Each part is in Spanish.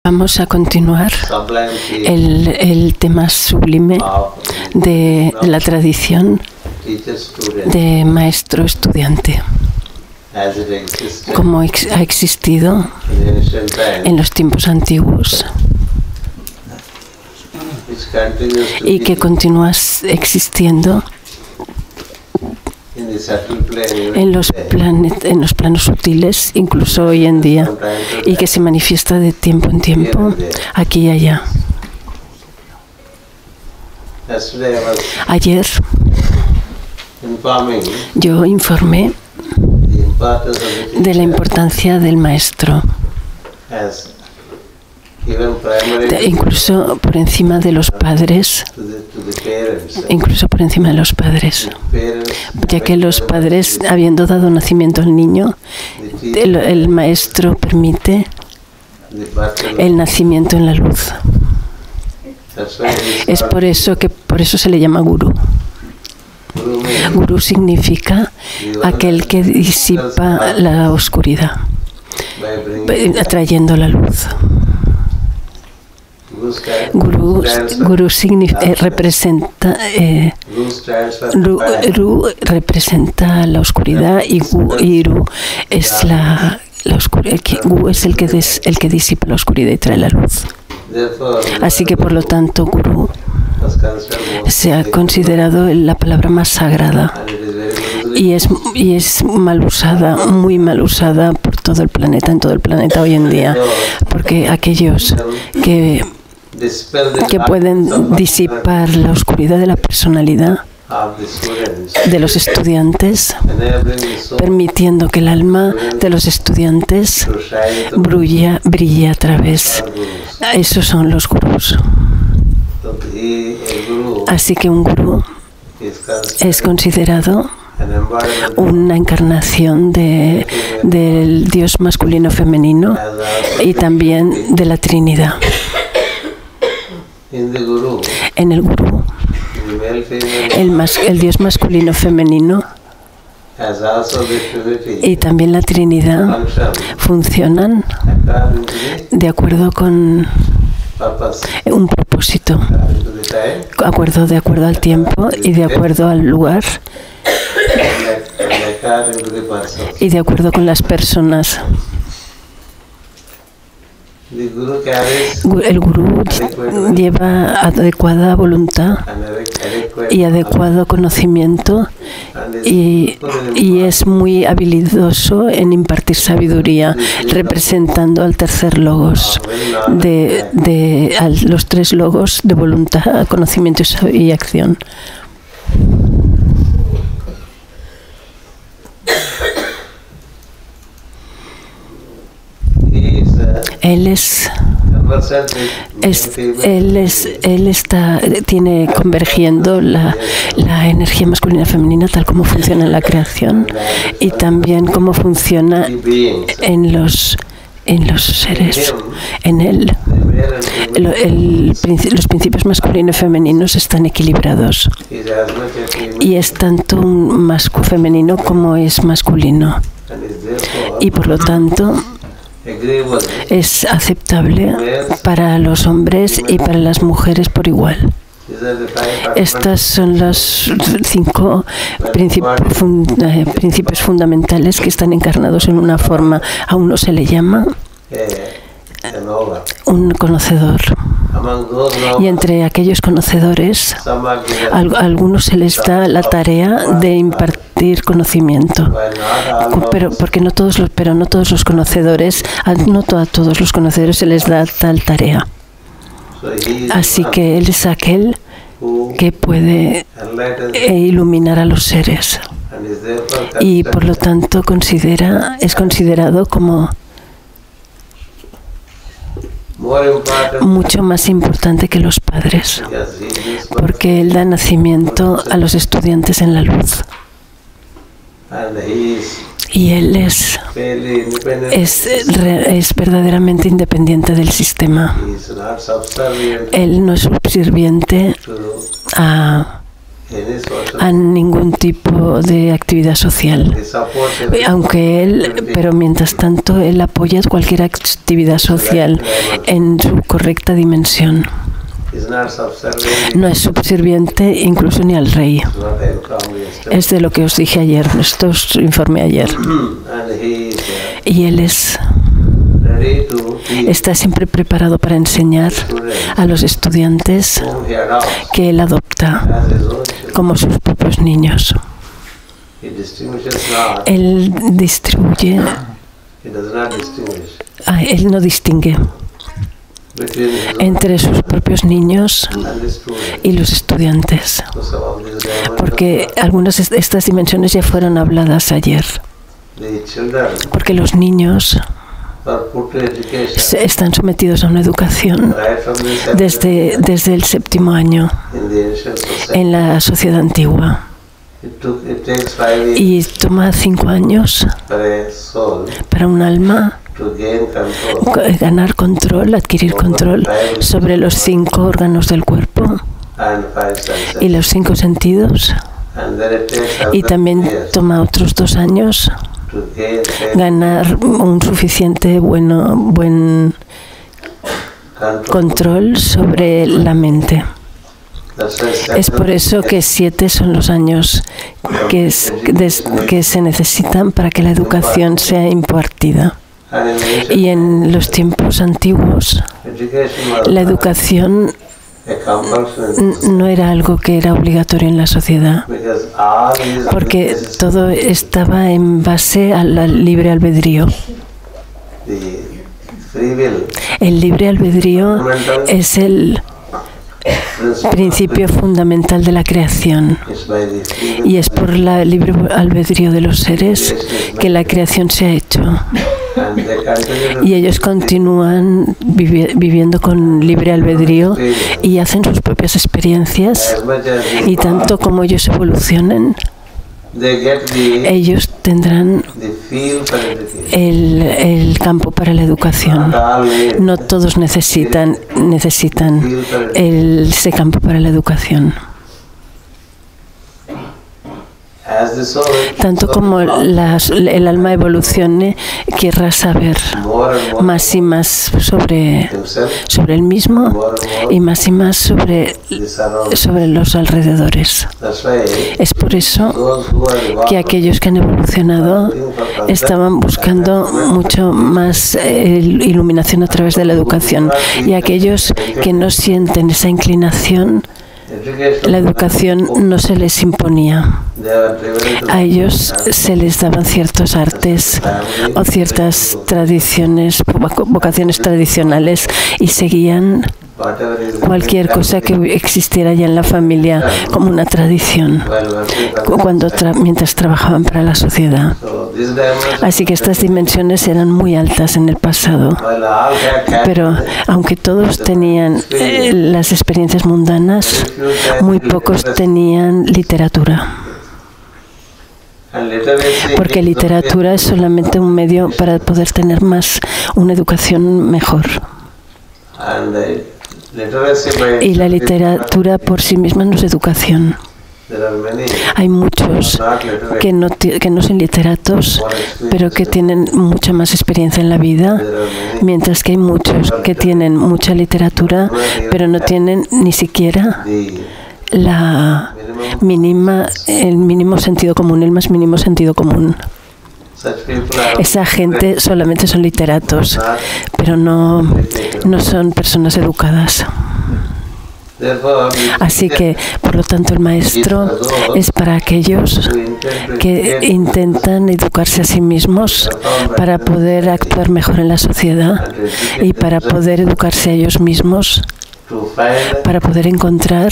Vamos a continuar el tema sublime de la tradición de maestro-estudiante, como ha existido en los tiempos antiguos y que continúa existiendo en los planos sutiles, incluso hoy en día, y que se manifiesta de tiempo en tiempo, aquí y allá. Ayer yo informé de la importancia del maestro, incluso por encima de los padres, ya que los padres, habiendo dado nacimiento al niño, el maestro permite el nacimiento en la luz. Es por eso se le llama gurú. Gurú significa aquel que disipa la oscuridad, atrayendo la luz. Gurú representa la oscuridad y Ru es la oscuridad. Gu es el que disipa la oscuridad y trae la luz. Así que por lo tanto Gurú se ha considerado la palabra más sagrada y es mal usada, muy mal usada por todo el planeta, en todo el planeta hoy en día, porque aquellos que pueden disipar la oscuridad de la personalidad de los estudiantes, permitiendo que el alma de los estudiantes brille a través. Esos son los gurús. Así que un gurú es considerado una encarnación del Dios masculino-femenino y también de la Trinidad. En el gurú, el Dios masculino-femenino y también la Trinidad funcionan de acuerdo con un propósito, de acuerdo al tiempo y de acuerdo al lugar y de acuerdo con las personas. El gurú lleva adecuada voluntad y adecuado conocimiento y es muy habilidoso en impartir sabiduría, representando al tercer logos, a los tres logos de voluntad, conocimiento y acción. Tiene convergiendo la energía masculina y femenina tal como funciona en la creación y también cómo funciona en los seres. En él, los principios masculinos y femeninos están equilibrados y es tanto un femenino como es masculino y por lo tanto es aceptable para los hombres y para las mujeres por igual. Estos son los 5 principios fundamentales que están encarnados en una forma. A uno se le llama un conocedor. Y entre aquellos conocedores, a algunos se les da la tarea de impartir conocimiento, pero no todos los conocedores, no a todos los conocedores se les da tal tarea. Así que él es aquel que puede iluminar a los seres y por lo tanto es considerado como mucho más importante que los padres, porque él da nacimiento a los estudiantes en la luz. Y él es verdaderamente independiente del sistema. Él no es subserviente a a ningún tipo de actividad social. Pero mientras tanto, él apoya cualquier actividad social en su correcta dimensión. No es subserviente incluso ni al rey. Es de lo que os dije ayer, esto os informé ayer. Y él está siempre preparado para enseñar a los estudiantes que él adopta como sus propios niños. Él distribuye, él no distingue entre sus propios niños y los estudiantes, porque algunas de estas dimensiones ya fueron habladas ayer, porque los niños están sometidos a una educación desde el 7º año en la sociedad antigua, y toma 5 años para un alma ganar control, adquirir control sobre los 5 órganos del cuerpo y los 5 sentidos, y también toma otros 2 años ganar un suficiente buen control sobre la mente. Es por eso que 7 son los años que se necesitan para que la educación sea impartida. Y en los tiempos antiguos, la educación no era algo que era obligatorio en la sociedad, porque todo estaba en base al libre albedrío. El libre albedrío es el principio fundamental de la creación, y es por el libre albedrío de los seres que la creación se ha hecho. Y ellos continúan viviendo con libre albedrío y hacen sus propias experiencias, y tanto como ellos evolucionen, ellos tendrán el campo para la educación. No todos necesitan ese campo para la educación. Tanto como el alma evolucione, querrá saber más y más sobre él mismo, y más sobre los alrededores. Es por eso que aquellos que han evolucionado estaban buscando mucho más iluminación a través de la educación, y aquellos que no sienten esa inclinación, la educación no se les imponía. A ellos se les daban ciertos artes o ciertas tradiciones, vocaciones tradicionales, y seguían cualquier cosa que existiera ya en la familia como una tradición mientras trabajaban para la sociedad. Así que estas dimensiones eran muy altas en el pasado, pero aunque todos tenían las experiencias mundanas, muy pocos tenían literatura, porque literatura es solamente un medio para poder tener una educación mejor. Y la literatura por sí misma no es educación. Hay muchos que no son literatos, pero que tienen mucha más experiencia en la vida, mientras que hay muchos que tienen mucha literatura, pero no tienen ni siquiera el mínimo sentido común, el más mínimo sentido común. Esa gente solamente son literatos, pero no son personas educadas. Así que, por lo tanto, el maestro es para aquellos que intentan educarse a sí mismos para poder actuar mejor en la sociedad, y para poder educarse a ellos mismos, para poder encontrar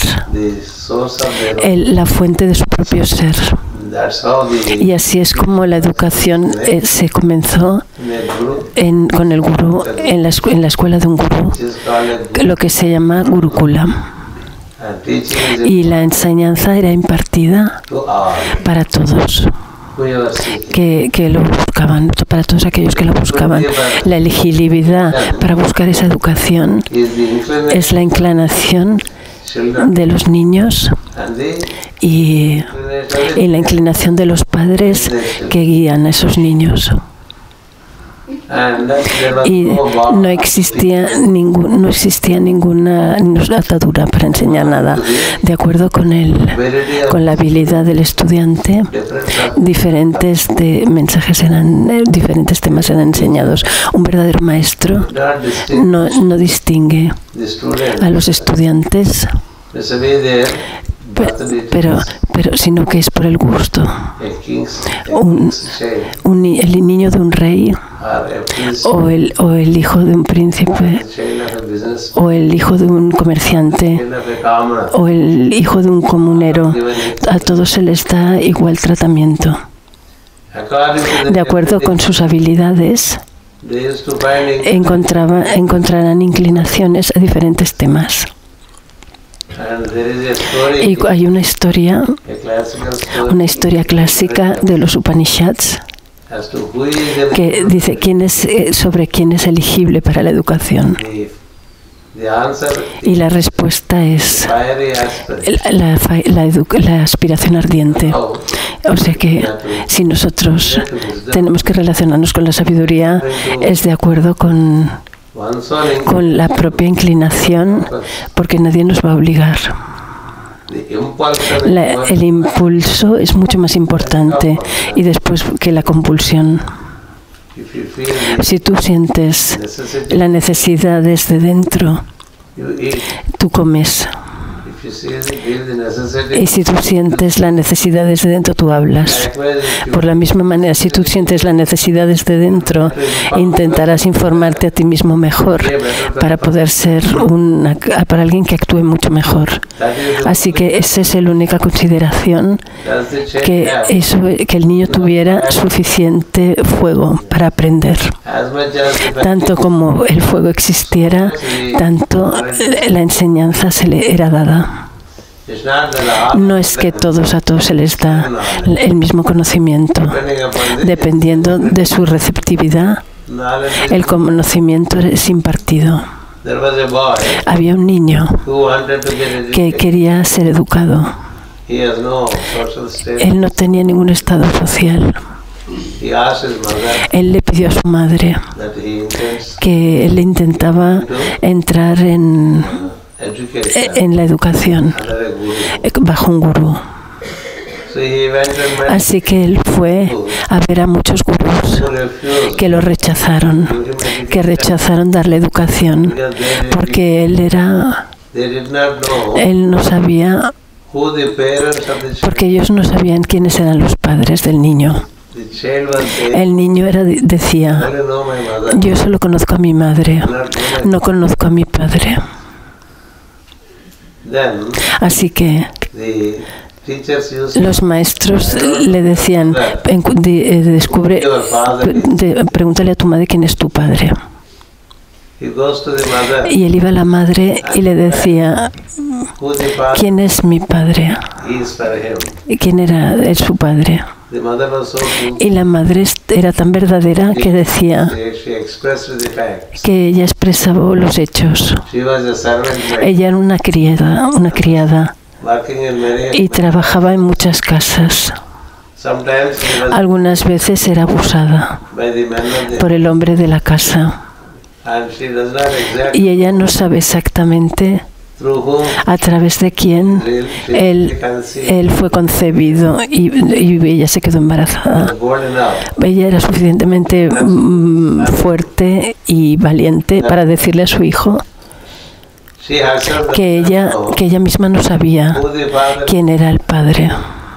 la fuente de su propio ser. Y así es como la educación se comenzó con el gurú, en la escuela de un gurú, lo que se llama Gurukula. Y la enseñanza era impartida para todos que lo buscaban, para todos aquellos que lo buscaban. La elegibilidad para buscar esa educación es la inclinación de los niños y la inclinación de los padres que guían a esos niños. Y no existía ninguna atadura para enseñar nada. De acuerdo con la habilidad del estudiante, diferentes temas eran enseñados. Un verdadero maestro no distingue a los estudiantes, pero sino que es por el gusto. El niño de un rey, o el hijo de un príncipe, o el hijo de un comerciante, o el hijo de un comunero, a todos se les da igual tratamiento. De acuerdo con sus habilidades, encontrarán inclinaciones a diferentes temas. Y hay una historia clásica de los Upanishads que dice sobre quién es elegible para la educación. Y la respuesta es la aspiración ardiente. O sea que si nosotros tenemos que relacionarnos con la sabiduría, es de acuerdo con la propia inclinación, porque nadie nos va a obligar. El impulso es mucho más importante y después que la compulsión. Si tú sientes la necesidad desde dentro, tú comes. Y si tú sientes la necesidad desde dentro, tú hablas. Por la misma manera, si tú sientes la necesidad desde dentro, intentarás informarte a ti mismo mejor para poder ser para alguien que actúe mucho mejor. Así que esa es la única consideración, que el niño tuviera suficiente fuego para aprender. Tanto como el fuego existiera, tanto la enseñanza se le era dada. No es que a todos se les da el mismo conocimiento. Dependiendo de su receptividad, el conocimiento es impartido. Había un niño que quería ser educado. Él no tenía ningún estado social. Él le pidió a su madre que él intentaba entrar en la educación bajo un gurú. Así que él fue a ver a muchos gurús que lo rechazaron, darle educación, porque él no sabía, porque ellos no sabían quiénes eran los padres del niño. El niño decía: yo solo conozco a mi madre, no conozco a mi padre. Así que los maestros le decían: pregúntale a tu madre quién es tu padre. Y él iba a la madre y le decía: ¿quién es mi padre? ¿Quién era su padre? Y la madre era tan verdadera que decía que ella expresaba los hechos. Ella era una criada y trabajaba en muchas casas. Algunas veces era abusada por el hombre de la casa. Y ella no sabe exactamente a través de quién él fue concebido y ella se quedó embarazada. Ella era suficientemente fuerte y valiente para decirle a su hijo que ella misma no sabía quién era el padre.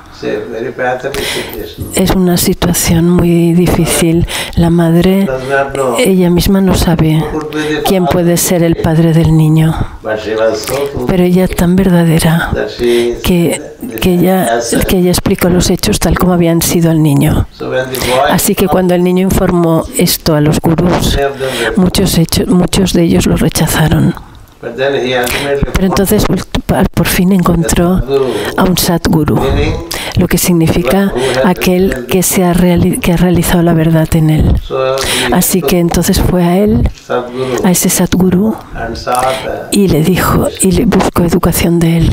Es una situación muy difícil. La madre, ella misma no sabe quién puede ser el padre del niño, pero ella es tan verdadera que ella explicó los hechos tal como habían sido al niño. Así que cuando el niño informó esto a los gurús, muchos de ellos lo rechazaron. Pero entonces por fin encontró a un Sadguru. lo que significa aquel que ha realizado la verdad en él. Así que entonces fue a él, a ese Sadguru, y le dijo, y le buscó educación de él.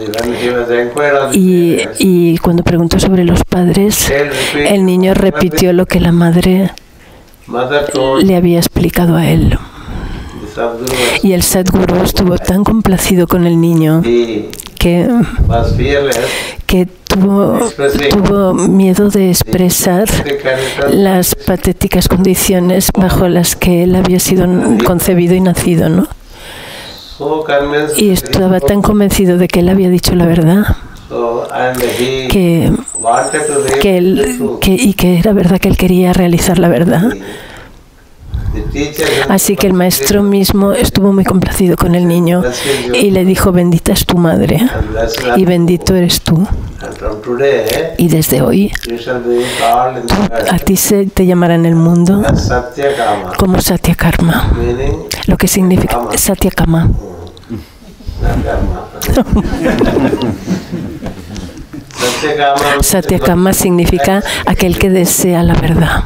Y cuando preguntó sobre los padres, el niño repitió lo que la madre le había explicado a él. Y el Sadguru estuvo tan complacido con el niño que tuvo miedo de expresar las patéticas condiciones bajo las que él había sido concebido y nacido, ¿no? Y estaba tan convencido de que él había dicho la verdad que era verdad que él quería realizar la verdad. Así que el maestro mismo estuvo muy complacido con el niño y le dijo: bendita es tu madre y bendito eres tú. Y desde hoy a ti te llamará en el mundo como Satyakarma, lo que significa Satyakama. Satyakama significa aquel que desea la verdad.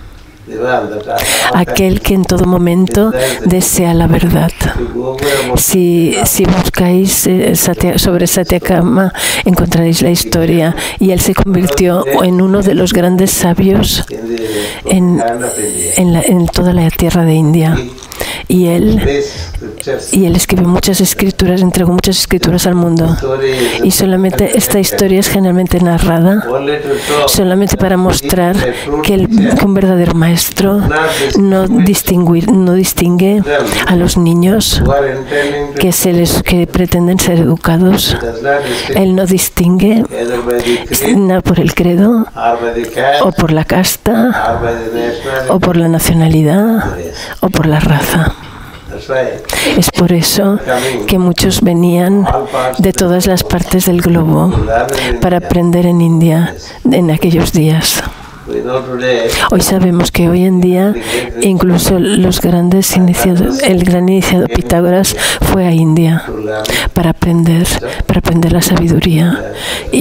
Aquel que en todo momento desea la verdad. Si buscáis sobre Satyakama, encontraréis la historia. Y él se convirtió en uno de los grandes sabios en toda la tierra de India. Y él escribió muchas escrituras, entregó muchas escrituras al mundo. Y solamente esta historia es generalmente narrada solamente para mostrar que un verdadero maestro no distingue a los niños que pretenden ser educados. Él no distingue por el credo, o por la casta, o por la nacionalidad, o por la raza. Es por eso que muchos venían de todas las partes del globo para aprender en India en aquellos días. Hoy sabemos que hoy en día incluso los grandes iniciados, el gran iniciado Pitágoras fue a India para aprender la sabiduría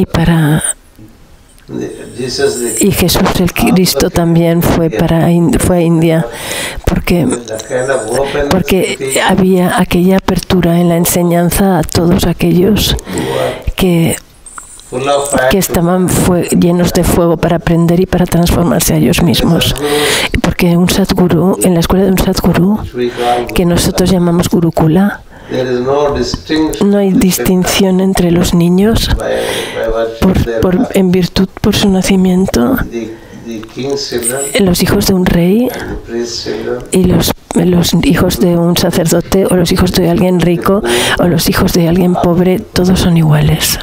y Jesús el Cristo también fue a India porque había aquella apertura en la enseñanza a todos aquellos que estaban llenos de fuego para aprender y para transformarse a ellos mismos. Porque en la escuela de un Sadguru, que nosotros llamamos Gurukula, no hay distinción entre los niños en virtud por su nacimiento, los hijos de un rey y los hijos de un sacerdote, o los hijos de alguien rico o los hijos de alguien pobre. Todos son iguales.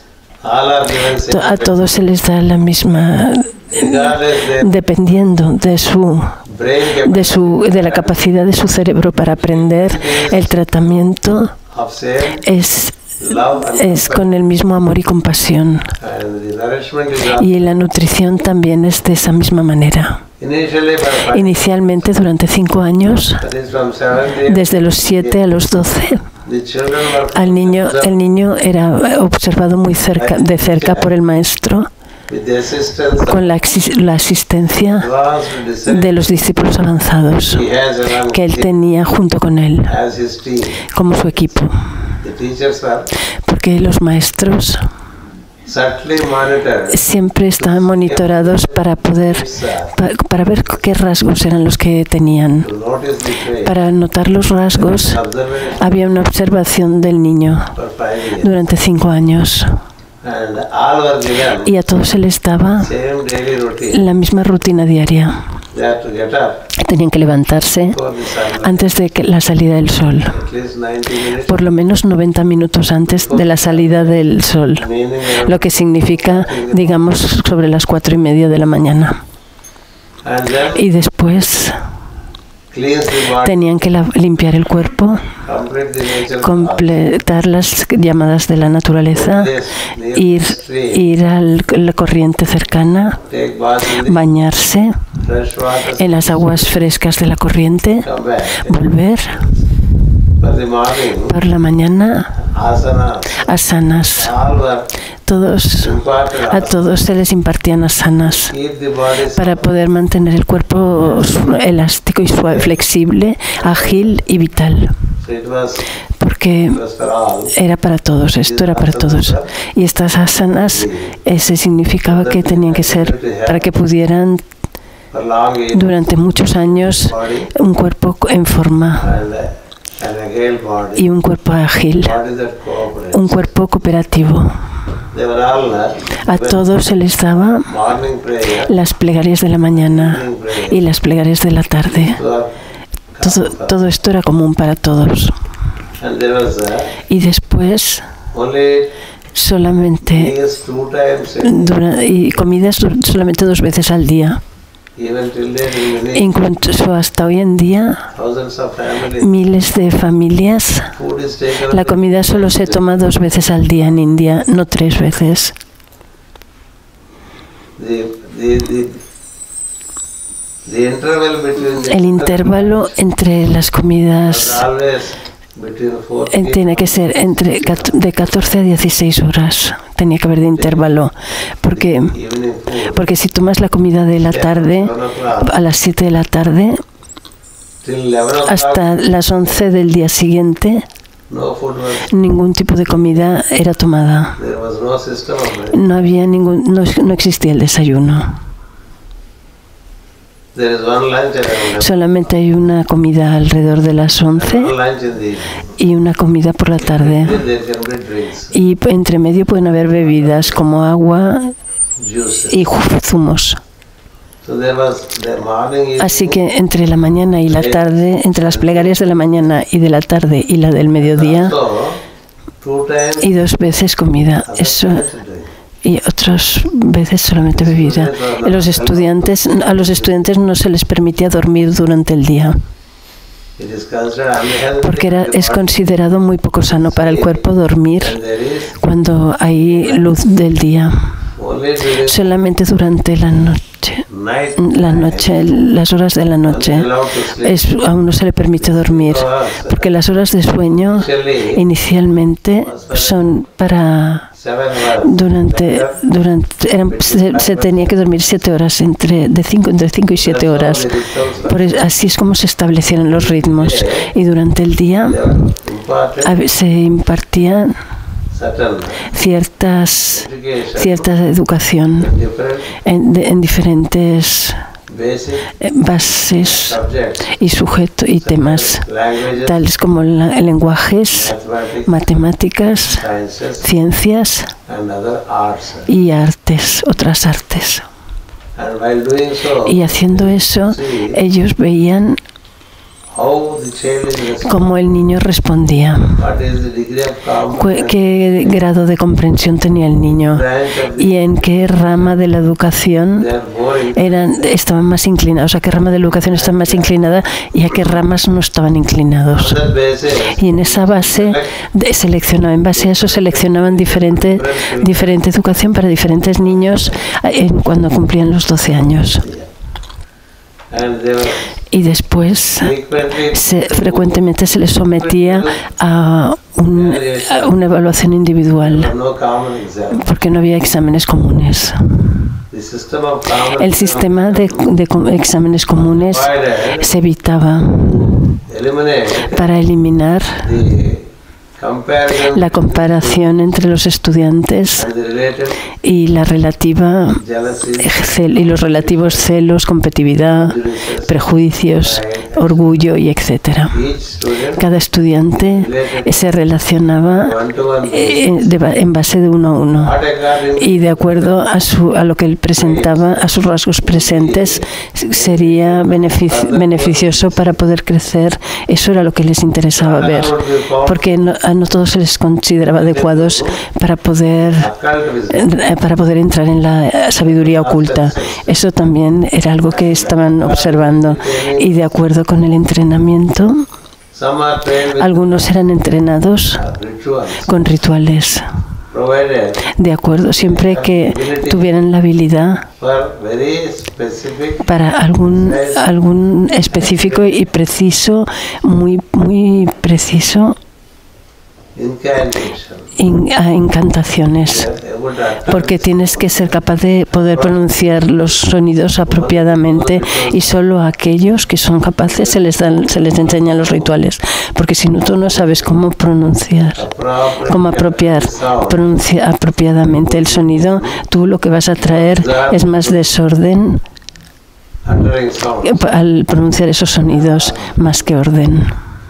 A todos se les da la misma, dependiendo de la capacidad de su cerebro para aprender. El tratamiento es con el mismo amor y compasión, y la nutrición también es de esa misma manera. Inicialmente, durante 5 años, desde los 7 a los 12, el niño era observado de cerca por el maestro, con la asistencia de los discípulos avanzados que él tenía junto con él como su equipo, porque los maestros siempre estaban monitorados para ver qué rasgos eran los que tenían. Para notar los rasgos había una observación del niño durante 5 años. Y a todos se les daba la misma rutina diaria. Tenían que levantarse antes de la salida del sol, por lo menos 90 minutos antes de la salida del sol, lo que significa, digamos, sobre las 4:30 de la mañana. Y después tenían que limpiar el cuerpo, completar las llamadas de la naturaleza, ir a la corriente cercana, bañarse en las aguas frescas de la corriente, volver por la mañana asanas. A todos se les impartían asanas para poder mantener el cuerpo elástico y suave, flexible, ágil y vital. Porque era para todos, esto era para todos. Y estas asanas, ese significaba que tenían que ser para que pudieran durante muchos años un cuerpo en forma y un cuerpo ágil, un cuerpo cooperativo. A todos se les daba las plegarias de la mañana y las plegarias de la tarde. Todo esto era común para todos. Y después solamente y comidas solamente 2 veces al día. Incluso hasta hoy en día, miles de familias, la comida solo se toma 2 veces al día en India, no 3 veces. El intervalo entre las comidas tiene que ser de 14 a 16 horas. Tenía que haber de intervalo. Porque si tomas la comida de la tarde, a las 7 de la tarde, hasta las 11 del día siguiente, ningún tipo de comida era tomada. No existía el desayuno. Solamente hay una comida alrededor de las 11 y una comida por la tarde. Y entre medio pueden haber bebidas como agua y zumos. Así que entre la mañana y la tarde, entre las plegarias de la mañana y de la tarde y la del mediodía, y 2 veces comida. Eso. Y otras veces solamente bebida. A los estudiantes no se les permitía dormir durante el día, porque es considerado muy poco sano para el cuerpo dormir cuando hay luz del día. Solamente durante la noche, las horas de la noche, a uno se le permite dormir, porque las horas de sueño inicialmente son para se tenía que dormir 7 horas, entre 5 y 7 horas. Así es como se establecieron los ritmos. Y durante el día se impartían cierta educación en diferentes bases y sujetos y temas, tales como lenguajes, matemáticas, ciencias y artes, otras artes. Y haciendo eso, ellos veían cómo el niño respondía, qué grado de comprensión tenía el niño y en qué rama de la educación estaban más inclinados, a qué rama de la educación estaban más inclinada y a qué ramas no estaban inclinados. Y en esa base en base a eso seleccionaban diferente educación para diferentes niños cuando cumplían los 12 años. Y después frecuentemente se les sometía a una evaluación individual, porque no había exámenes comunes. El sistema de exámenes comunes se evitaba para eliminar la comparación entre los estudiantes y los relativos celos, competitividad, prejuicios, orgullo y etcétera. Cada estudiante se relacionaba en base de 1 a 1 y de acuerdo a lo que él presentaba, a sus rasgos presentes, sería beneficioso para poder crecer. Eso era lo que les interesaba ver, porque no todos se les consideraba adecuados para poder entrar en la sabiduría oculta. Eso también era algo que estaban observando. Y de acuerdo con el entrenamiento, algunos eran entrenados con rituales. De acuerdo, siempre que tuvieran la habilidad para algún específico y preciso, muy preciso incantaciones, porque tienes que ser capaz de poder pronunciar los sonidos apropiadamente, y solo a aquellos que son capaces se les enseñan los rituales, porque si no, tú no sabes cómo pronunciar, cómo pronunciar apropiadamente el sonido. Tú lo que vas a traer es más desorden al pronunciar esos sonidos, más que orden.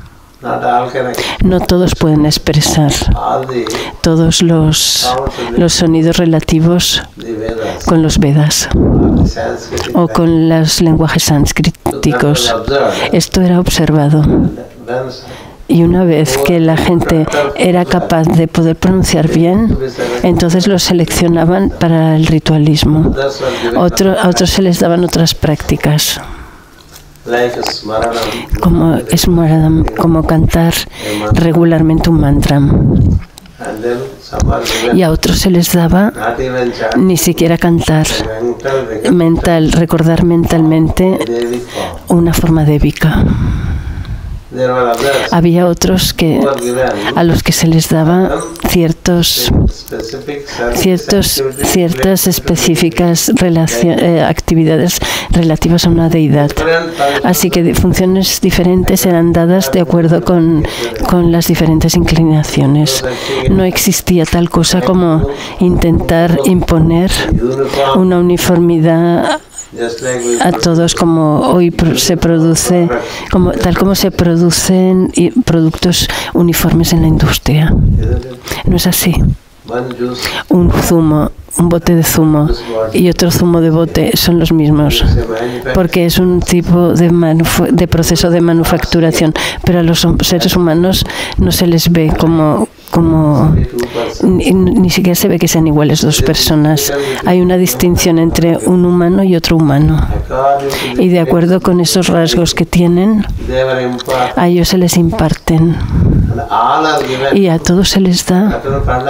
No todos pueden expresar todos los sonidos relativos con los Vedas o con los lenguajes sánscritos. Esto era observado. Y una vez que la gente era capaz de poder pronunciar bien, entonces los seleccionaban para el ritualismo. A otros se les daban otras prácticas, como Smaranam, como cantar regularmente un mantra. Y a otros se les daba ni siquiera cantar, recordar mentalmente una forma dévica. Había otros a los que se les daba ciertas específicas actividades relativas a una deidad. Así que funciones diferentes eran dadas de acuerdo con las diferentes inclinaciones. No existía tal cosa como intentar imponer una uniformidad a todos, como hoy se produce, tal como se producen productos uniformes en la industria. No es así. Un bote de zumo y otro zumo de bote son los mismos, porque es un tipo de proceso de manufacturación, pero a los seres humanos no se les ve como ni siquiera se ve que sean iguales dos personas. Hay una distinción entre un humano y otro humano, y de acuerdo con esos rasgos que tienen, a ellos se les imparten, y a todos se les da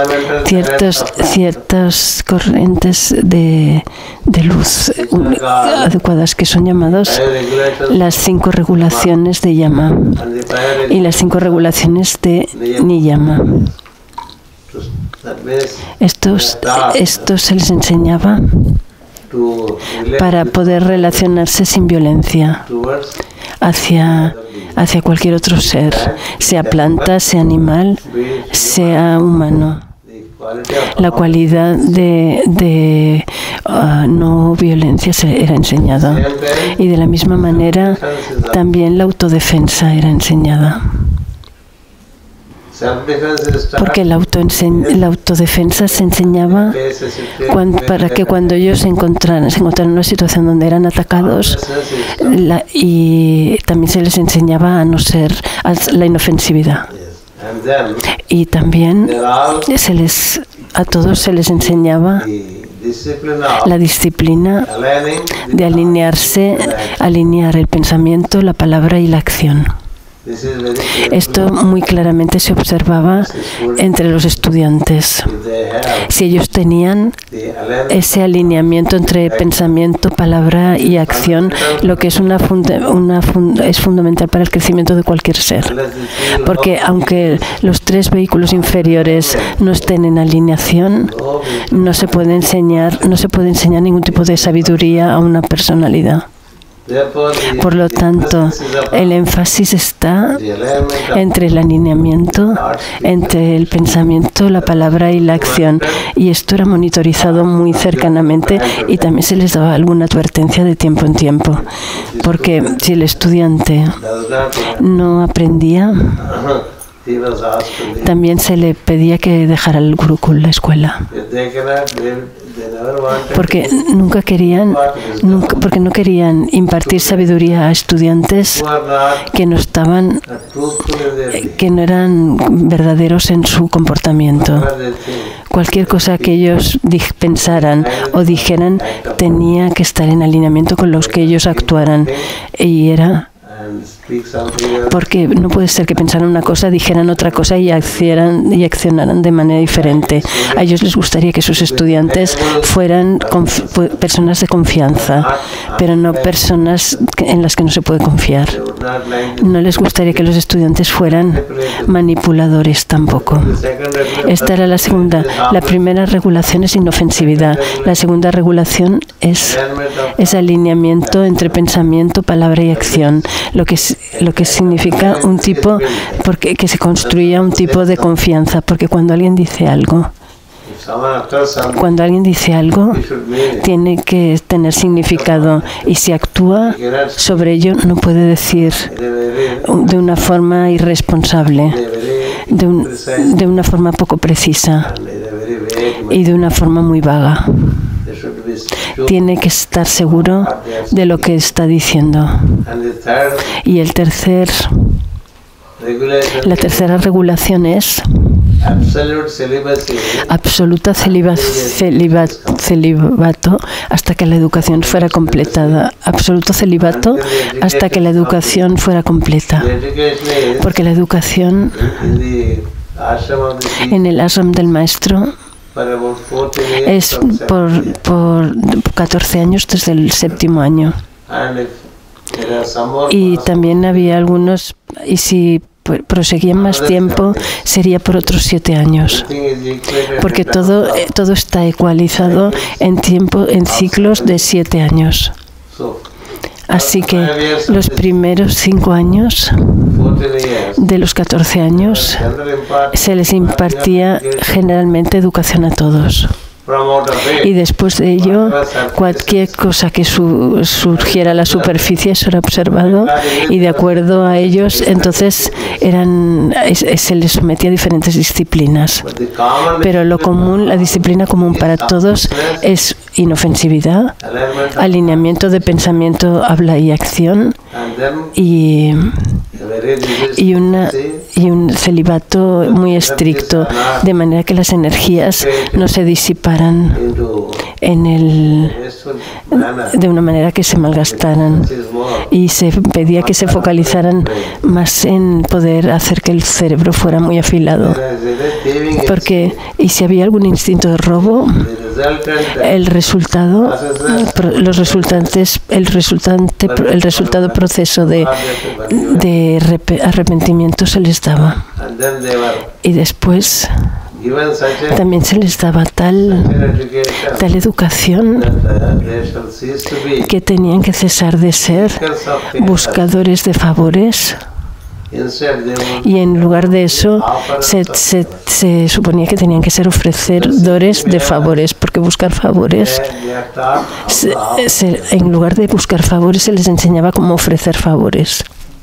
ciertas corrientes de luz adecuadas, que son llamadas las 5 regulaciones de Yama y las 5 regulaciones de Niyama. Estos se les enseñaba para poder relacionarse sin violencia hacia cualquier otro ser, sea planta, sea animal, sea humano. La cualidad de no violencia era enseñada, y de la misma manera también la autodefensa era enseñada. Porque la autodefensa se enseñaba para que cuando ellos se encontraran en una situación donde eran atacados, y también se les enseñaba a no ser la inofensividad. Y también a todos se les enseñaba la disciplina de alinear el pensamiento, la palabra y la acción. Esto muy claramente se observaba entre los estudiantes. Si ellos tenían ese alineamiento entre pensamiento, palabra y acción, lo que es es fundamental para el crecimiento de cualquier ser. Porque aunque los 3 vehículos inferiores no estén en alineación, no se puede enseñar ningún tipo de sabiduría a una personalidad. Por lo tanto, el énfasis está entre el alineamiento, entre el pensamiento, la palabra y la acción. Y esto era monitorizado muy cercanamente, y también se les daba alguna advertencia de tiempo en tiempo. Porque si el estudiante no aprendía, también se le pedía que dejara el Gurukul, la escuela. Porque no querían impartir sabiduría a estudiantes que no eran verdaderos en su comportamiento. Cualquier cosa que ellos pensaran o dijeran tenía que estar en alineamiento con los que ellos actuaran, y era Porque no puede ser que pensaran una cosa, dijeran otra cosa y accionaran de manera diferente. A ellos les gustaría que sus estudiantes fueran personas de confianza, pero no personas en las que no se puede confiar. No les gustaría que los estudiantes fueran manipuladores tampoco. Esta era la segunda. La primera regulación es inofensividad. La segunda regulación es alineamiento entre pensamiento, palabra y acción, lo que significa un tipo, que se construya un tipo de confianza, porque cuando alguien dice algo, tiene que tener significado, y si actúa sobre ello no puede decir de una forma irresponsable, de una forma poco precisa y de una forma muy vaga. Tiene que estar seguro de lo que está diciendo. Y la tercera regulación es absoluta celibato hasta que la educación fuera completada. Absoluto celibato hasta que la educación fuera completa. Porque la educación en el ashram del maestro es por 14 años desde el 7º año. Y también había algunos, y si proseguían más tiempo, sería por otros 7 años. Porque todo está ecualizado en ciclos de 7 años. Así que los primeros 5 años de los 14 años se les impartía generalmente educación a todos. Y después de ello, cualquier cosa que surgiera a la superficie, eso era observado, y de acuerdo a ellos, entonces se les sometía a diferentes disciplinas. Pero lo común, la disciplina común para todos es inofensividad, alineamiento de pensamiento, habla y acción, y un celibato muy estricto, de manera que las energías no se disiparan de una manera que se malgastaran, y se pedía que se focalizaran más en poder hacer que el cerebro fuera muy afilado, y si había algún instinto de robo, el resultado proceso de arrepentimiento se les daba, y después también se les daba tal educación que tenían que cesar de ser buscadores de favores, y en lugar de eso se suponía que tenían que ser ofrecedores de favores, porque buscar favores, en lugar de buscar favores, se les enseñaba cómo ofrecer favores.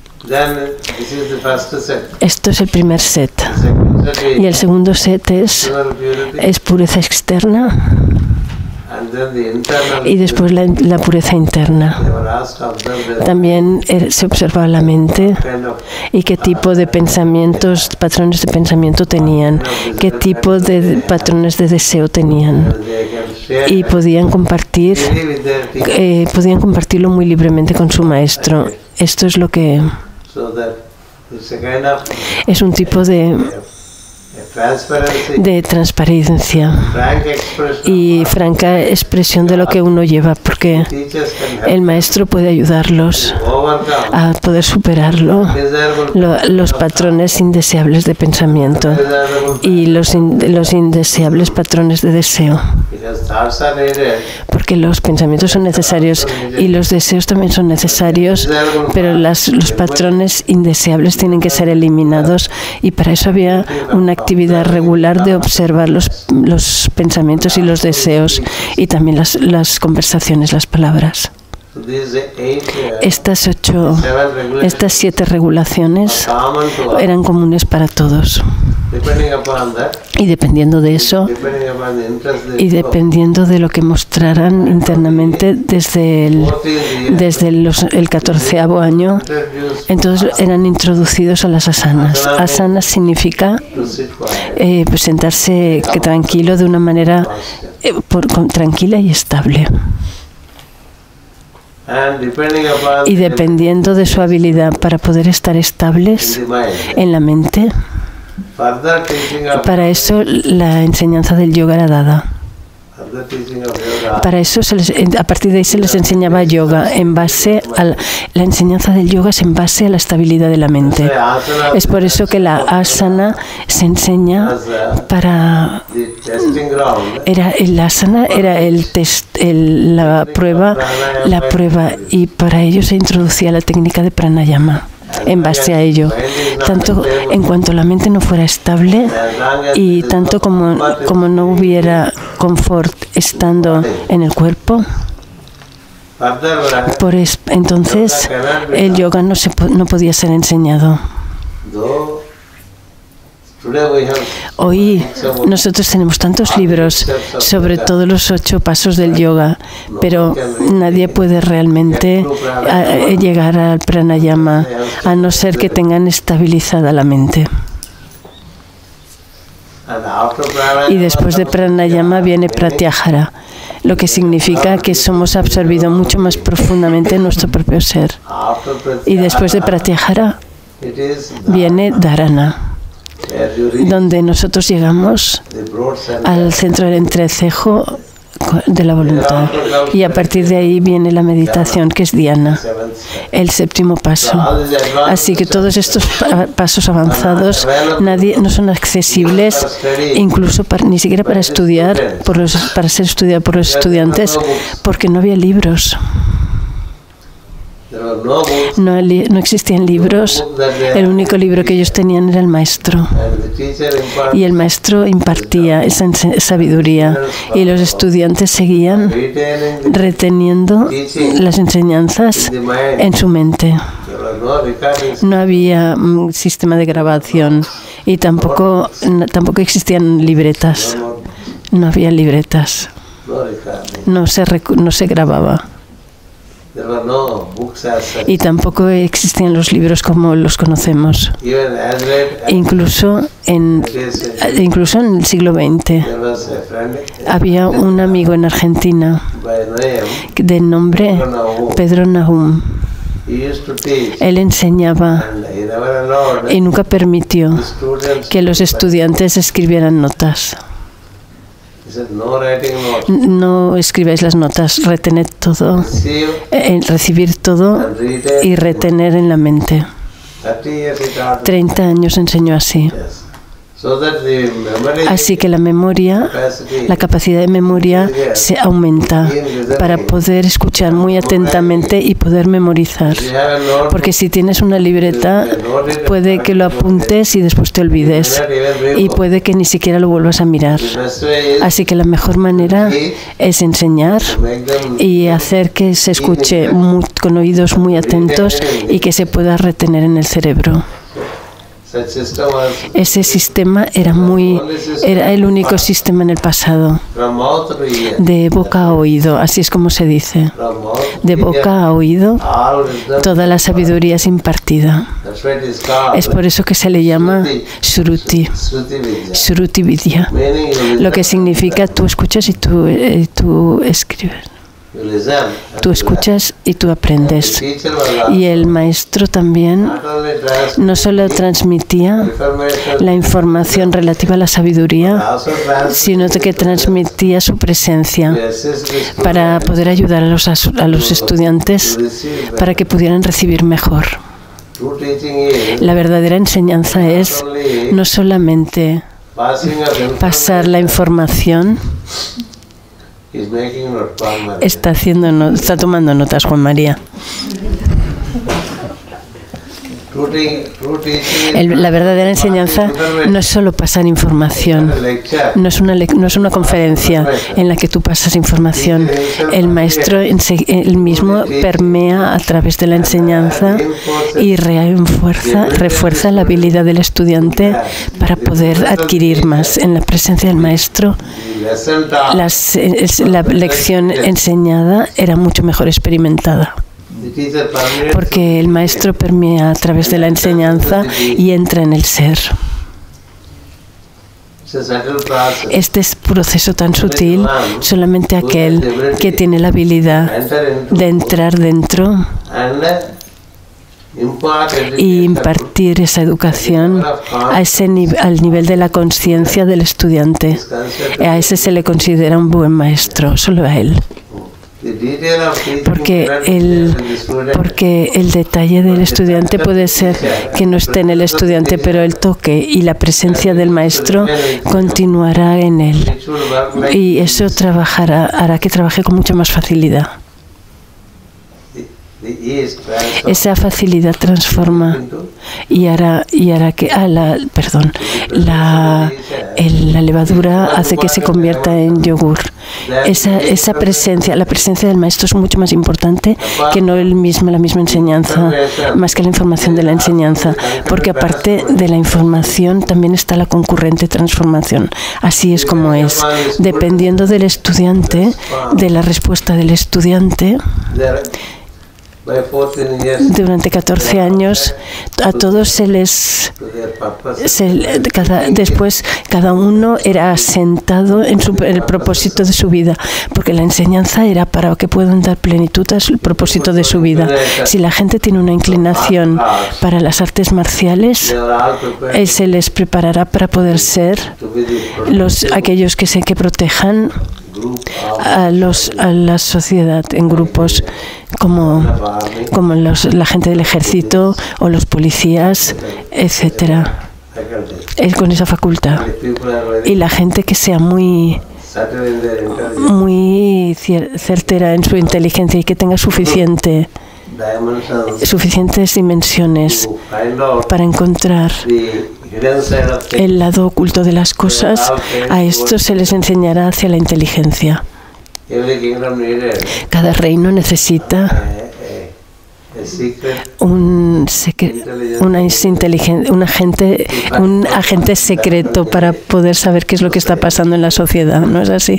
Esto es el primer set. Y el segundo set es pureza externa, y después la pureza interna. También se observaba la mente y qué tipo de patrones de pensamiento tenían, qué tipo de patrones de deseo tenían, y podían compartirlo muy libremente con su maestro. Esto es lo que es un tipo de transparencia y franca expresión de lo que uno lleva, porque el maestro puede ayudarlos a poder superarlo, los patrones indeseables de pensamiento y los indeseables patrones de deseo, porque los pensamientos son necesarios y los deseos también son necesarios, pero los patrones indeseables tienen que ser eliminados, y para eso había una actividad regular de observar los pensamientos y los deseos, y también las conversaciones, las palabras. Estas 7 regulaciones eran comunes para todos. Y dependiendo de eso, y dependiendo de lo que mostraran internamente desde el 14º año, entonces eran introducidos a las asanas. Asanas significa sentarse tranquilo, de una manera tranquila y estable. Y dependiendo de su habilidad para poder estar estables en la mente, para eso la enseñanza del yoga era dada. Para eso a partir de ahí se les enseñaba yoga en base a la enseñanza del yoga es en base a la estabilidad de la mente. Es por eso que la asana se enseña para el asana era el test, la prueba y para ello se introducía la técnica de pranayama. En base a ello, tanto en cuanto la mente no fuera estable y tanto como no hubiera confort estando en el cuerpo, entonces el yoga no podía ser enseñado. Hoy nosotros tenemos tantos libros sobre todos los 8 pasos del yoga, pero nadie puede realmente llegar al pranayama a no ser que tengan estabilizada la mente. Y después de pranayama viene pratyahara, lo que significa que somos absorbidos mucho más profundamente en nuestro propio ser. Y después de pratyahara viene dharana, donde nosotros llegamos al centro del entrecejo de la voluntad. Y a partir de ahí viene la meditación, que es dhyana, el 7º paso. Así que todos estos pasos avanzados no son accesibles, incluso ni siquiera para estudiar, para ser estudiado por los estudiantes, porque no había libros. No existían libros. El único libro que ellos tenían era el maestro. Y el maestro impartía esa sabiduría. Y los estudiantes seguían reteniendo las enseñanzas en su mente. No había un sistema de grabación. Y tampoco existían libretas. No había libretas. No se grababa. Y tampoco existían los libros como los conocemos. Incluso en el siglo XX había un amigo en Argentina de nombre Pedro Nahum. Él enseñaba y nunca permitió que los estudiantes escribieran notas. No escribáis las notas, retened todo, recibir todo y retener en la mente. 30 años enseñó así. Así que la memoria, la capacidad de memoria se aumenta para poder escuchar muy atentamente y poder memorizar. Porque si tienes una libreta, puede que lo apuntes y después te olvides. Y puede que ni siquiera lo vuelvas a mirar. Así que la mejor manera es enseñar y hacer que se escuche con oídos muy atentos y que se pueda retener en el cerebro. Ese sistema era el único sistema en el pasado. De boca a oído, así es como se dice. De boca a oído, toda la sabiduría es impartida. Es por eso que se le llama Shruti, Shruti Vidya, lo que significa tú escuchas y tú escribes. Tú escuchas y tú aprendes. Y el maestro también no solo transmitía la información relativa a la sabiduría, sino que transmitía su presencia para poder ayudar a los estudiantes para que pudieran recibir mejor. La verdadera enseñanza es no solamente pasar la información. Está tomando notas, Juan María. La verdadera enseñanza no es solo pasar información, no es una conferencia en la que tú pasas información. El maestro él mismo permea a través de la enseñanza y refuerza la habilidad del estudiante para poder adquirir más. En la presencia del maestro, la lección enseñada era mucho mejor experimentada. Porque el maestro permea a través de la enseñanza y entra en el ser. Este es proceso tan sutil, solamente aquel que tiene la habilidad de entrar dentro y impartir esa educación al nivel de la conciencia del estudiante. A ese se le considera un buen maestro, solo a él. Porque el detalle del estudiante puede ser que no esté en el estudiante, pero el toque y la presencia del maestro continuará en él. Y eso hará que trabaje con mucha más facilidad. Esa facilidad transforma y hará que la levadura hace que se convierta en yogur. Esa presencia, la presencia del maestro es mucho más importante que no la misma enseñanza, más que la información de la enseñanza, porque aparte de la información también está la concurrente transformación. Así es como es. Dependiendo del estudiante, de la respuesta del estudiante, durante 14 años a todos después cada uno era asentado en el propósito de su vida, porque la enseñanza era para que puedan dar plenitud al propósito de su vida. Si la gente tiene una inclinación para las artes marciales, se les preparará para poder ser aquellos que protejan a la sociedad en grupos como la gente del ejército o los policías, etcétera, con esa facultad. Y la gente que sea muy certera en su inteligencia y que tenga suficientes dimensiones para encontrar el lado oculto de las cosas, a esto se les enseñará hacia la inteligencia. Cada reino necesita un agente secreto para poder saber qué es lo que está pasando en la sociedad, ¿no es así?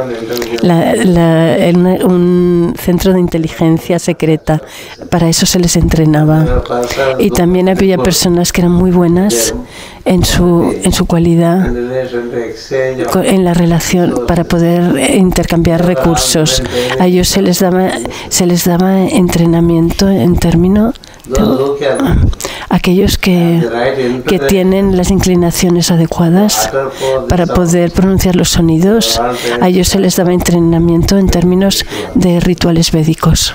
Un centro de inteligencia secreta, para eso se les entrenaba. Y también había personas que eran muy buenas en su cualidad, en la relación, para poder intercambiar recursos. A ellos se les daba entrenamiento en términos aquellos que tienen las inclinaciones adecuadas para poder pronunciar los sonidos. A ellos se les daba entrenamiento en términos de rituales védicos.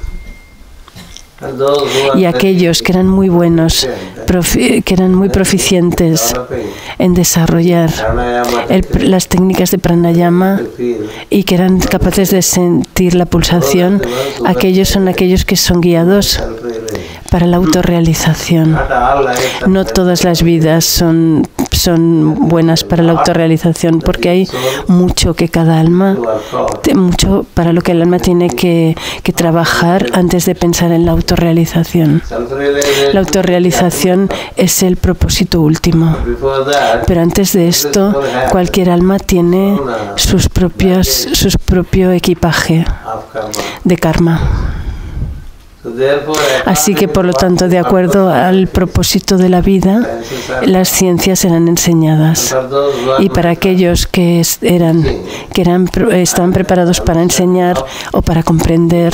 Y aquellos que eran muy buenos, que eran muy proficientes en desarrollar las técnicas de pranayama y que eran capaces de sentir la pulsación, aquellos son aquellos que son guiados para la autorrealización. No todas las vidas son buenas para la autorrealización, porque hay mucho que cada alma, mucho para lo que el alma tiene que trabajar antes de pensar en la autorrealización. La autorrealización es el propósito último. Pero antes de esto, cualquier alma tiene su propio equipaje de karma. Así que, por lo tanto, de acuerdo al propósito de la vida, las ciencias serán enseñadas. Y para aquellos que estaban preparados para enseñar o para comprender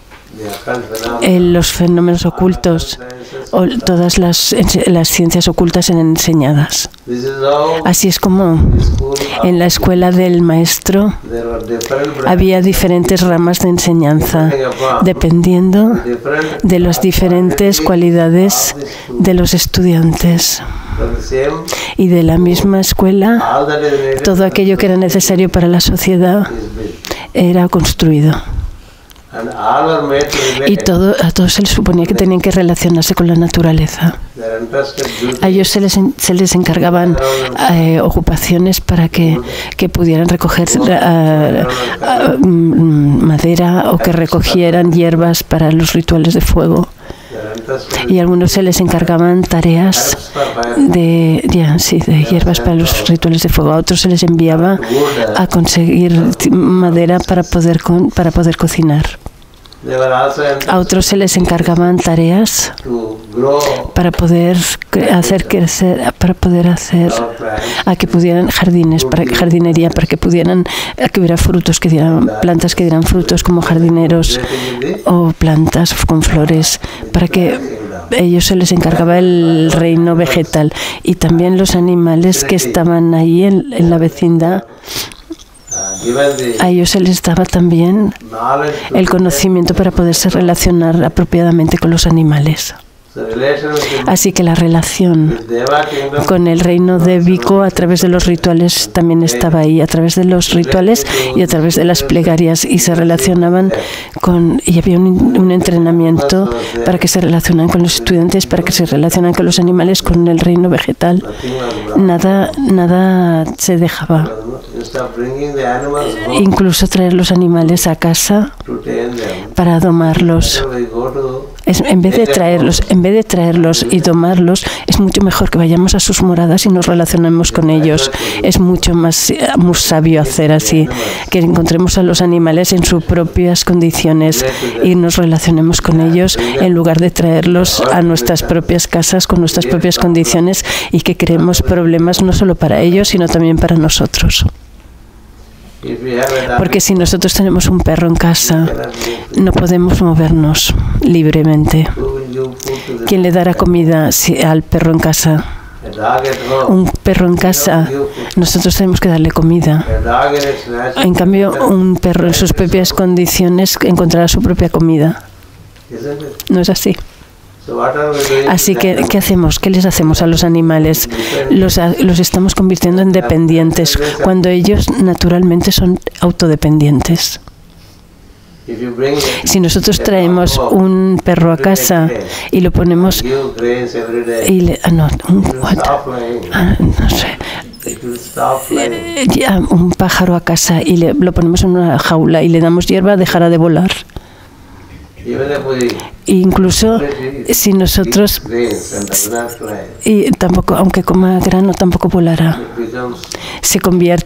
los fenómenos ocultos, o todas las ciencias ocultas eran enseñadas. Así es como en la escuela del maestro había diferentes ramas de enseñanza, dependiendo de las diferentes cualidades de los estudiantes. Y de la misma escuela, todo aquello que era necesario para la sociedad era construido. Y a todos se les suponía que tenían que relacionarse con la naturaleza. A ellos se les encargaban ocupaciones para que pudieran recoger madera o que recogieran hierbas para los rituales de fuego. Y a algunos se les encargaban tareas de hierbas para los rituales de fuego. A otros se les enviaba a conseguir madera para poder cocinar. A otros se les encargaban tareas para poder hacer crecer, para poder hacer a que pudieran jardinería, para que pudieran, a que hubiera frutos que dieran, plantas que dieran frutos como jardineros o plantas con flores, para que ellos se les encargaba el reino vegetal, y también los animales que estaban ahí en la vecindad. A ellos se les daba también el conocimiento para poderse relacionar apropiadamente con los animales. Así que la relación con el reino de Vico a través de los rituales también estaba ahí, a través de los rituales y a través de las plegarias, y se relacionaban con, y había un entrenamiento para que se relacionaran con los estudiantes, para que se relacionaran con los animales, con el reino vegetal. Nada se dejaba. Incluso traer los animales a casa para domarlos. En vez de traerlos y domarlos, es mucho mejor que vayamos a sus moradas y nos relacionemos con ellos. Es mucho más sabio hacer así, que encontremos a los animales en sus propias condiciones y nos relacionemos con ellos en lugar de traerlos a nuestras propias casas con nuestras propias condiciones y que creemos problemas no solo para ellos, sino también para nosotros. Porque si nosotros tenemos un perro en casa, no podemos movernos libremente. ¿Quién le dará comida al perro en casa? Un perro en casa, nosotros tenemos que darle comida. En cambio, un perro en sus propias condiciones encontrará su propia comida. ¿No es así? Así que, ¿qué hacemos? ¿Qué les hacemos a los animales? Los estamos convirtiendo en dependientes, cuando ellos naturalmente son autodependientes. Si nosotros traemos un perro a casa y lo ponemos un pájaro a casa y lo ponemos en una jaula y le damos hierba, dejará de volar. Incluso si nosotros, y tampoco, aunque coma grano, tampoco volará. Se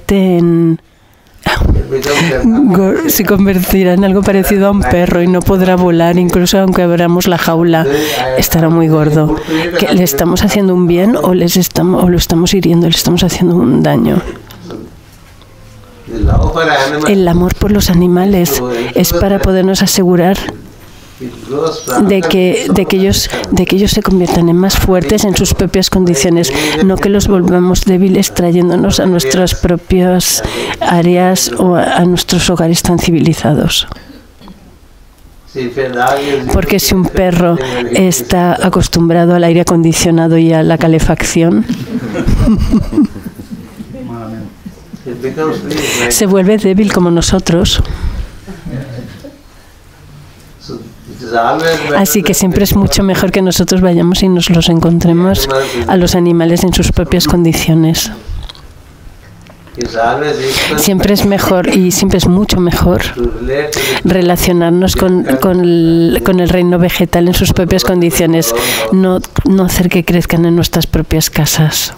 convertirá en algo parecido a un perro y no podrá volar, incluso aunque abramos la jaula, estará muy gordo. ¿Que le estamos haciendo un bien o lo estamos hiriendo, le estamos haciendo un daño? El amor por los animales es para podernos asegurar de que ellos se conviertan en más fuertes en sus propias condiciones, no que los volvamos débiles trayéndonos a nuestras propias áreas o a nuestros hogares tan civilizados. Porque si un perro está acostumbrado al aire acondicionado y a la calefacción, se vuelve débil como nosotros. Así que siempre es mucho mejor que nosotros vayamos y nos los encontremos a los animales en sus propias condiciones. Siempre es mejor y siempre es mucho mejor relacionarnos con el reino vegetal en sus propias condiciones, no hacer que crezcan en nuestras propias casas.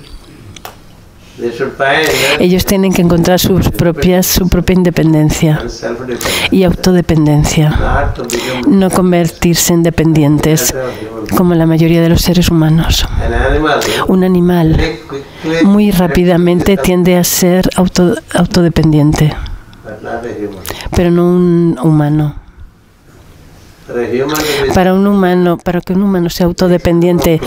Ellos tienen que encontrar su propia independencia y autodependencia, no convertirse en dependientes como la mayoría de los seres humanos. Un animal muy rápidamente tiende a ser autodependiente, pero no un humano. Para que un humano sea autodependiente,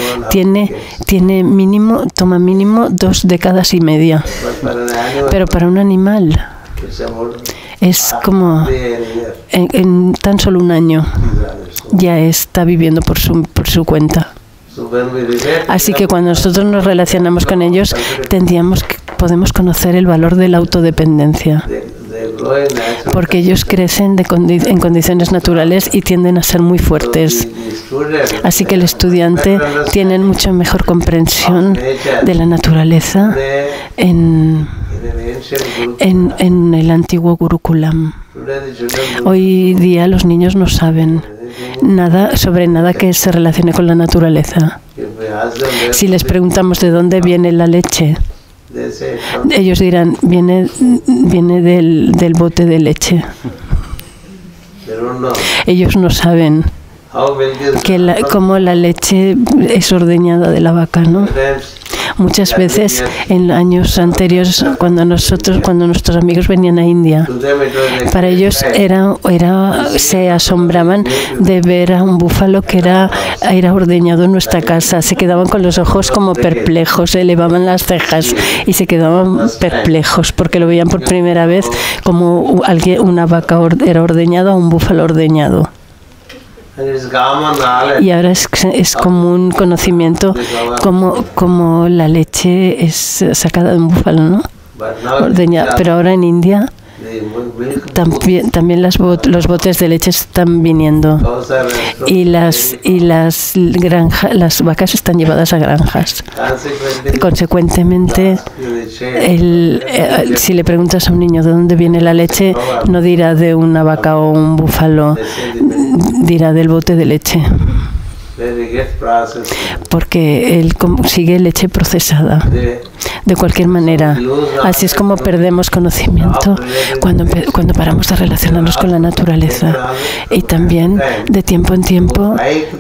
toma mínimo 2 décadas y media. Pero para un animal es como en tan solo un año ya está viviendo por su cuenta. Así que cuando nosotros nos relacionamos con ellos, podemos conocer el valor de la autodependencia. Porque ellos crecen en condiciones naturales y tienden a ser muy fuertes. Así que el estudiante tiene mucha mejor comprensión de la naturaleza en el antiguo Gurukulam. Hoy día los niños no saben sobre nada que se relacione con la naturaleza. Si les preguntamos de dónde viene la leche, ellos dirán, viene del bote de leche. Ellos no saben cómo la leche es ordeñada de la vaca, ¿no? Muchas veces en años anteriores, cuando nuestros amigos venían a India, para ellos se asombraban de ver a un búfalo que era ordeñado en nuestra casa. Se quedaban con los ojos como perplejos, elevaban las cejas y se quedaban perplejos porque lo veían por primera vez como una vaca era ordeñada o un búfalo ordeñado. Y ahora es común conocimiento como la leche es sacada de un búfalo, ¿no? Ordeñada. Pero ahora en India también los botes de leche están viniendo y las vacas están llevadas a granjas. Consecuentemente, si le preguntas a un niño de dónde viene la leche, no dirá de una vaca o un búfalo, dirá del bote de leche, porque él consigue leche procesada. De cualquier manera, así es como perdemos conocimiento cuando paramos de relacionarnos con la naturaleza. Y también, de tiempo en tiempo,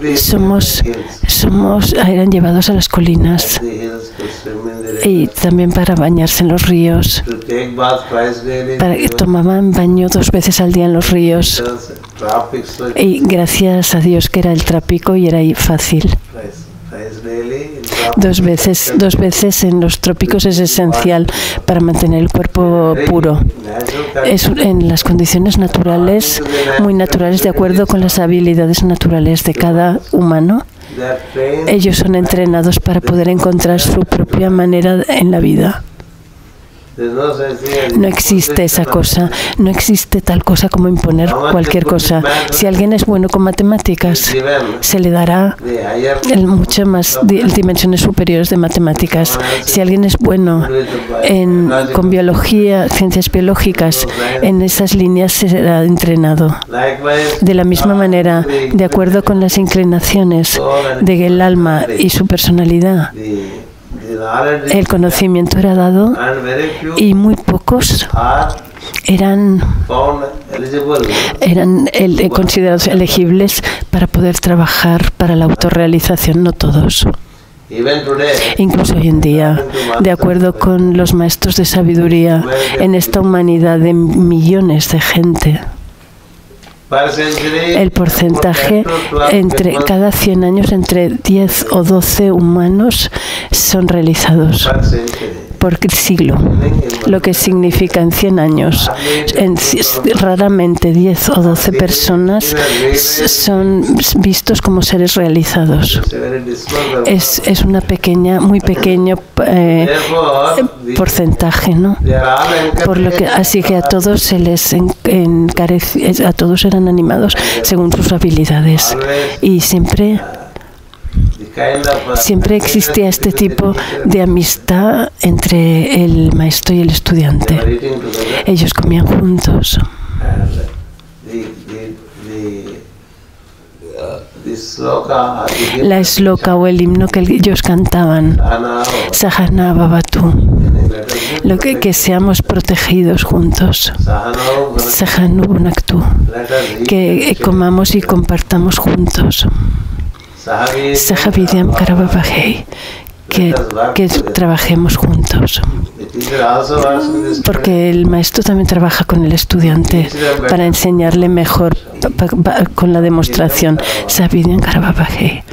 eran llevados a las colinas y también para bañarse en los ríos. Tomaban baño 2 veces al día en los ríos. Y gracias a Dios que era el trópico y era fácil. 2 veces en los trópicos es esencial para mantener el cuerpo puro. En las condiciones naturales, muy naturales, de acuerdo con las habilidades naturales de cada humano, ellos son entrenados para poder encontrar su propia manera en la vida. No existe esa cosa, no existe tal cosa como imponer cualquier cosa. Si alguien es bueno con matemáticas, se le dará mucho más dimensiones superiores de matemáticas. Si alguien es bueno con biología, ciencias biológicas, en esas líneas se será entrenado. De la misma manera, de acuerdo con las inclinaciones del alma y su personalidad, el conocimiento era dado y muy pocos eran considerados elegibles para poder trabajar para la autorrealización, no todos. Incluso hoy en día, de acuerdo con los maestros de sabiduría, en esta humanidad de millones de gente, el porcentaje entre cada 100 años, entre 10 o 12 humanos son realizados por siglo, lo que significa en 100 años. Raramente 10 o 12 personas son vistos como seres realizados. Es una muy pequeño porcentaje, ¿no? Así que a todos se les encarece, a todos eran animados según sus habilidades, y siempre existía este tipo de amistad entre el maestro y el estudiante. Ellos comían juntos. La sloka o el himno que ellos cantaban, Sahana Bhavatu, que seamos protegidos juntos, Sahanu Bhunaktu, que comamos y compartamos juntos, Sahavidyam Karavavahei, que trabajemos juntos. Porque el maestro también trabaja con el estudiante para enseñarle mejor con la demostración. Sahavidyam Karavavahei.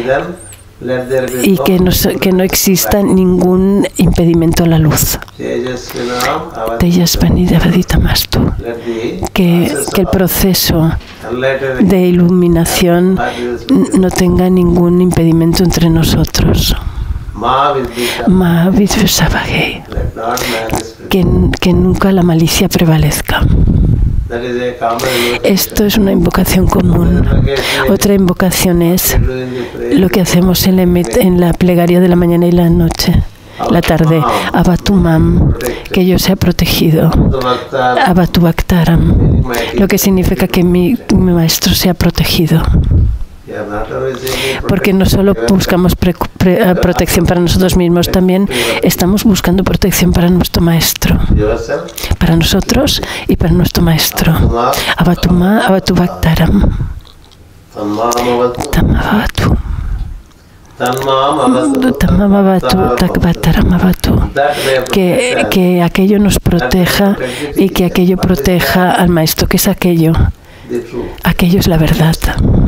Y que no exista ningún impedimento a la luz. Tejasvani Devaditamastu. Que el proceso de iluminación no tenga ningún impedimento entre nosotros. Que nunca la malicia prevalezca. Esto es una invocación común. Otra invocación es lo que hacemos en la plegaria de la mañana y la noche, la tarde. Avatumam, que yo sea protegido. Avatubhaktaram, lo que significa que mi maestro sea protegido. Porque no solo buscamos protección para nosotros mismos, también estamos buscando protección para nuestro maestro, para nosotros y para nuestro maestro. Avatuma, Avatubhaktaram. Tamavatu. Que aquello nos proteja y que aquello proteja al maestro. ¿Qué es aquello? Aquello es la verdad.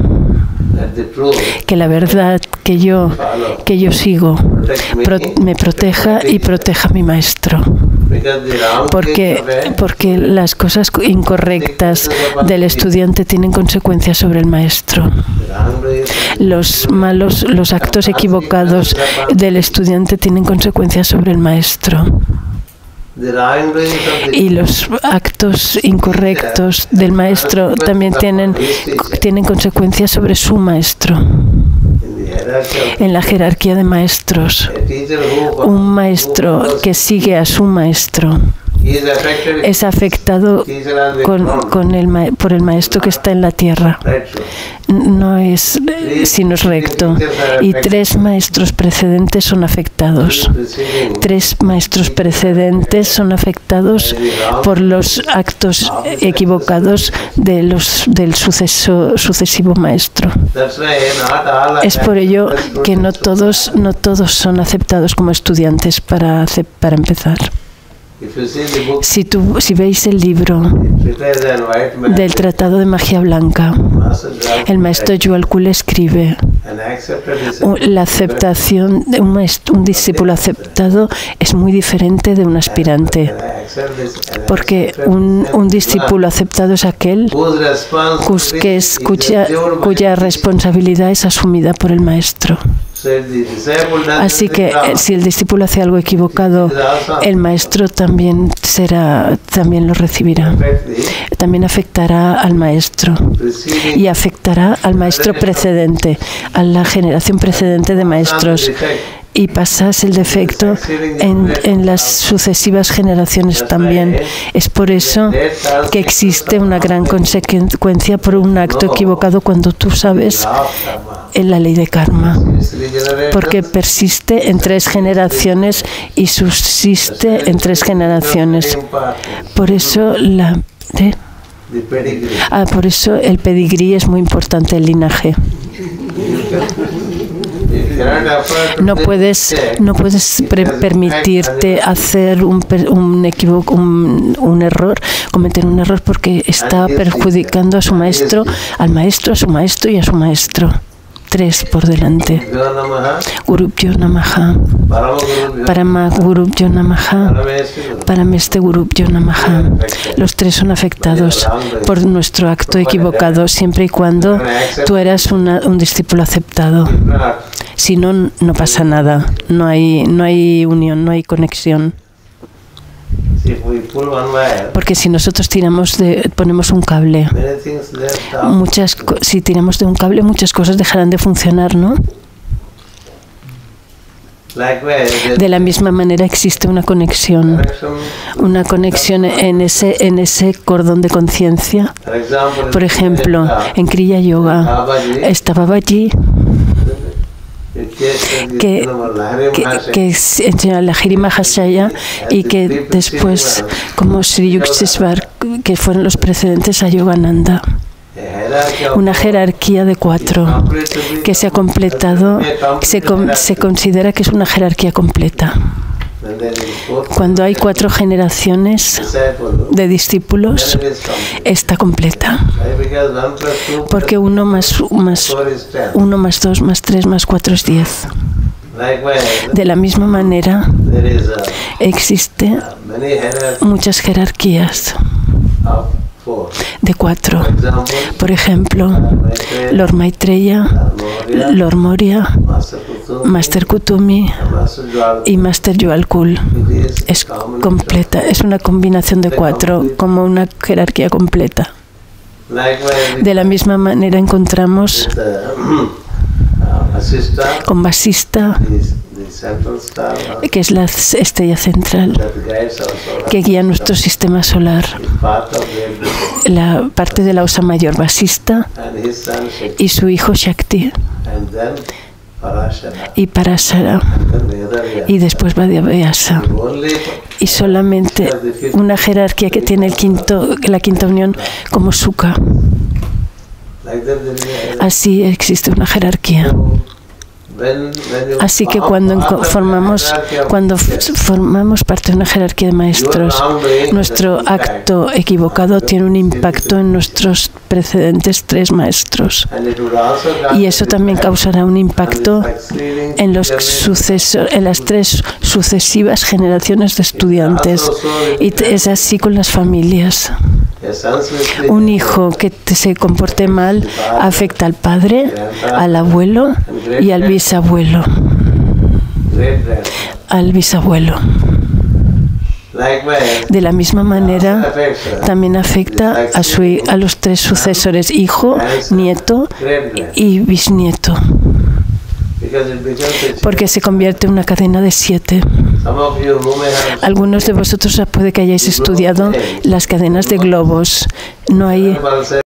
Que la verdad que yo sigo me proteja y proteja a mi maestro. Porque las cosas incorrectas del estudiante tienen consecuencias sobre el maestro. Los actos equivocados del estudiante tienen consecuencias sobre el maestro. Y los actos incorrectos del maestro también tienen consecuencias sobre su maestro. En la jerarquía de maestros, un maestro que sigue a su maestro es afectado por el maestro que está en la tierra. No es sino es recto. Y 3 maestros precedentes son afectados. 3 maestros precedentes son afectados por los actos equivocados del sucesivo maestro. Es por ello que no todos son aceptados como estudiantes para empezar. Si veis el libro del Tratado de Magia Blanca, el maestro Yualkul escribe: la aceptación de un discípulo aceptado es muy diferente de un aspirante, porque un discípulo aceptado es aquel cuya responsabilidad es asumida por el maestro. Así que si el discípulo hace algo equivocado, el maestro también lo recibirá. También afectará al maestro y afectará al maestro precedente, a la generación precedente de maestros. Y pasas el defecto en las sucesivas generaciones también. Es por eso que existe una gran consecuencia por un acto equivocado cuando tú sabes en la ley de karma. Porque persiste en 3 generaciones y subsiste en 3 generaciones. Por eso por eso el pedigrí es muy importante, el linaje. No puedes permitirte hacer un error, cometer un error, porque está perjudicando a su maestro, a su maestro y a su maestro. 3 por delante. Gurubhyo Namaha, Parama Gurubhyo Namaha, Parameste Gurubhyo Namaha. Los 3 son afectados por nuestro acto equivocado, siempre y cuando tú eras un discípulo aceptado. Si no, no pasa nada. No hay unión, no hay conexión. Porque si nosotros ponemos un cable, si tiramos de un cable, muchas cosas dejarán de funcionar, ¿no? De la misma manera existe una conexión en ese cordón de conciencia. Por ejemplo, en Kriya Yoga está Babaji, que enseña la Lahiri Mahashaya, y que después, como Sri Yukteswar, que fueron los precedentes a Yogananda. Una jerarquía de 4 que se ha completado, se considera que es una jerarquía completa. Cuando hay 4 generaciones de discípulos, está completa. Porque 1 más 2 más 3 más 4 es 10. De la misma manera, existen muchas jerarquías de 4. Por ejemplo, Lord Maitreya, Lord Moria, Master Kutumi y Master Yualkul. Es completa, es una combinación de 4, como una jerarquía completa. De la misma manera encontramos con Vasista, que es la estrella central que guía nuestro sistema solar, la parte de la Osa Mayor Vasista y su hijo Shakti y Parashara y después Vyasa. Y solamente una jerarquía que tiene la quinta unión como Sukha. Así existe una jerarquía. Así que cuando formamos parte de una jerarquía de maestros, nuestro acto equivocado tiene un impacto en nuestros precedentes 3 maestros. Y eso también causará un impacto en las 3 sucesivas generaciones de estudiantes. Y es así con las familias. Un hijo que se comporte mal afecta al padre, al abuelo y al bisabuelo. De la misma manera, también afecta a los 3 sucesores, hijo, nieto y bisnieto, porque se convierte en una cadena de 7. Algunos de vosotros puede que hayáis estudiado las cadenas de globos. No hay